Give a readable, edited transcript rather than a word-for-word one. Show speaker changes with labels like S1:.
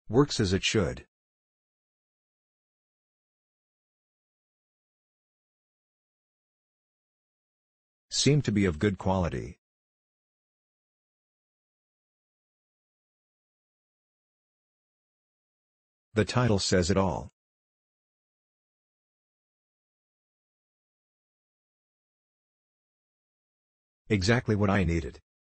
S1: Works as it should. Seem to be of good quality. The title says it all. Exactly what I needed.